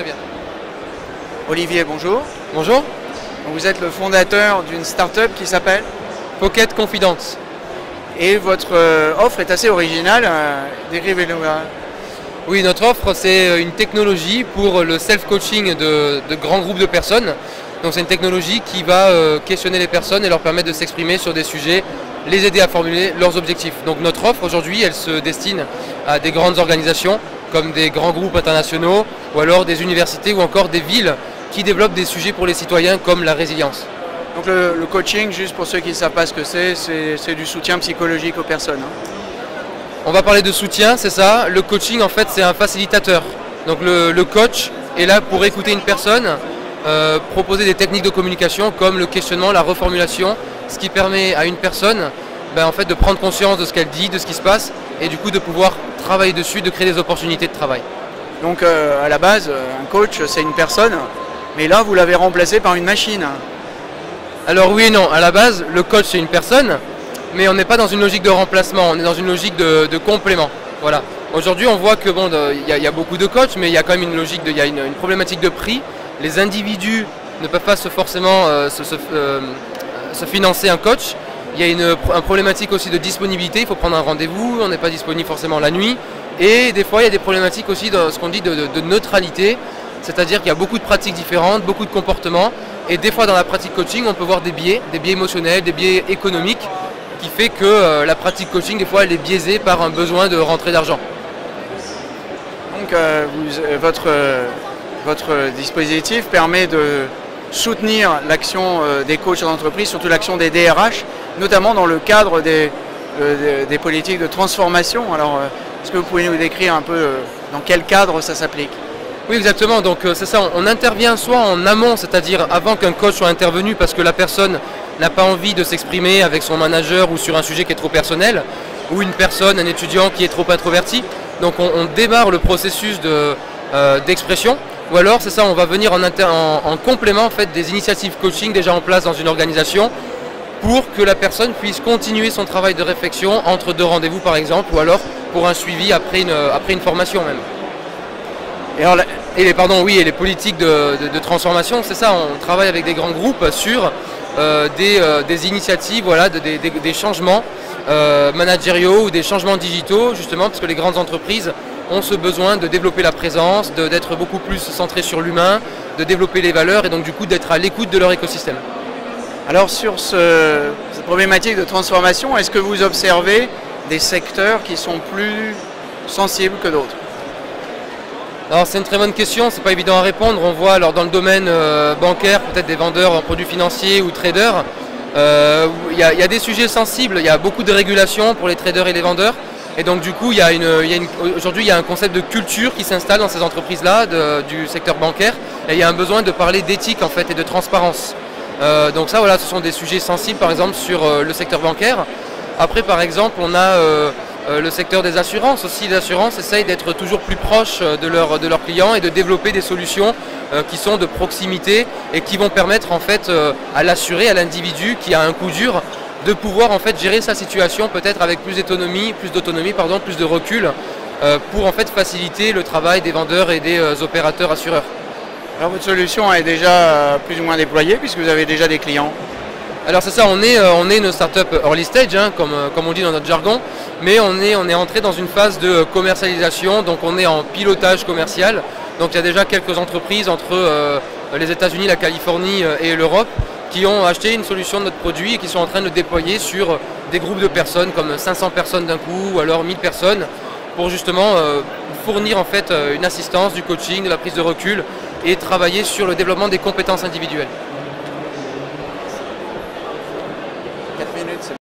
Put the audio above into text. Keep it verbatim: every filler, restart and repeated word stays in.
très bien. Olivier, bonjour. Bonjour. Vous êtes le fondateur d'une start-up qui s'appelle Pocket Confidence. Et votre euh, offre est assez originale. Euh, Décrivez-nous. Oui, notre offre, c'est une technologie pour le self-coaching de, de grands groupes de personnes. Donc c'est une technologie qui va euh, questionner les personnes et leur permettre de s'exprimer sur des sujets, les aider à formuler leurs objectifs. Donc notre offre aujourd'hui, elle se destine à des grandes organisations comme des grands groupes internationaux ou alors des universités ou encore des villes qui développent des sujets pour les citoyens comme la résilience. Donc le, le coaching, juste pour ceux qui ne savent pas ce que c'est, c'est du soutien psychologique aux personnes. Hein. On va parler de soutien, c'est ça. Le coaching, en fait, c'est un facilitateur. Donc le, le coach est là pour écouter une personne, euh, proposer des techniques de communication comme le questionnement, la reformulation, ce qui permet à une personne ben, en fait, de prendre conscience de ce qu'elle dit, de ce qui se passe, et du coup de pouvoir travailler dessus, de créer des opportunités de travail. Donc euh, à la base, un coach, c'est une personne, mais là, vous l'avez remplacé par une machine. Alors oui et non, à la base, le coach, c'est une personne, mais on n'est pas dans une logique de remplacement, on est dans une logique de, de complément. Voilà. Aujourd'hui, on voit que bon, il y, y a beaucoup de coachs, mais il y a quand même une logique, il y a une, une problématique de prix. Les individus ne peuvent pas se forcément euh, se, se, euh, se financer un coach. Il y a une, une problématique aussi de disponibilité, il faut prendre un rendez-vous, on n'est pas disponible forcément la nuit. Et des fois, il y a des problématiques aussi de ce qu'on dit de, de, de neutralité, c'est-à-dire qu'il y a beaucoup de pratiques différentes, beaucoup de comportements. Et des fois, dans la pratique coaching, on peut voir des biais, des biais émotionnels, des biais économiques, qui fait que euh, la pratique coaching, des fois, elle est biaisée par un besoin de rentrée d'argent. Donc, euh, vous, euh, votre, euh, votre dispositif permet de soutenir l'action euh, des coachs d'entreprise, surtout l'action des D R H, notamment dans le cadre des, euh, des, des politiques de transformation. Alors, euh, est-ce que vous pouvez nous décrire un peu euh, dans quel cadre ça s'applique ? Oui, exactement. Donc euh, c'est ça, on, on intervient soit en amont, c'est-à-dire avant qu'un coach soit intervenu parce que la personne n'a pas envie de s'exprimer avec son manager ou sur un sujet qui est trop personnel, ou une personne, un étudiant qui est trop introverti. Donc on, on démarre le processus de, euh, d'expression, ou alors c'est ça, on va venir en, inter en, en complément en fait, des initiatives coaching déjà en place dans une organisation pour que la personne puisse continuer son travail de réflexion entre deux rendez-vous par exemple, ou alors pour un suivi après une, après une formation même. Et, alors, et les, pardon, oui, et les politiques de, de, de transformation, c'est ça, on travaille avec des grands groupes sur euh, des, euh, des initiatives, voilà, de, des, des, des changements euh, managériaux ou des changements digitaux, justement, parce que les grandes entreprises ont ce besoin de développer la présence, d'être beaucoup plus centrées sur l'humain, de développer les valeurs et donc du coup d'être à l'écoute de leur écosystème. Alors sur ce, cette problématique de transformation, est-ce que vous observez des secteurs qui sont plus sensibles que d'autres ? Alors c'est une très bonne question, c'est pas évident à répondre. On voit alors dans le domaine euh, bancaire, peut-être des vendeurs en produits financiers ou traders, euh, il y, y a des sujets sensibles, il y a beaucoup de régulations pour les traders et les vendeurs. Et donc du coup, il y a une, il y a une, aujourd'hui il y a un concept de culture qui s'installe dans ces entreprises-là, du secteur bancaire. Et il y a un besoin de parler d'éthique en fait et de transparence. Euh, donc ça voilà, ce sont des sujets sensibles par exemple sur euh, le secteur bancaire. Après par exemple, on a euh, Euh, le secteur des assurances aussi. L'assurance essaye d'être toujours plus proche de, leur, de leurs clients et de développer des solutions euh, qui sont de proximité et qui vont permettre en fait euh, à l'assuré, à l'individu qui a un coup dur, de pouvoir en fait gérer sa situation peut-être avec plus d'autonomie, plus d'autonomie pardon, plus de recul euh, pour en fait faciliter le travail des vendeurs et des euh, opérateurs assureurs. Alors votre solution est déjà euh, plus ou moins déployée puisque vous avez déjà des clients. Alors c'est ça, on est, on est une start-up early stage, hein, comme, comme on dit dans notre jargon, mais on est, on est entré dans une phase de commercialisation, donc on est en pilotage commercial. Donc il y a déjà quelques entreprises entre euh, les États-Unis, la Californie et l'Europe qui ont acheté une solution de notre produit et qui sont en train de le déployer sur des groupes de personnes, comme cinq cents personnes d'un coup ou alors mille personnes, pour justement euh, fournir en fait une assistance, du coaching, de la prise de recul et travailler sur le développement des compétences individuelles.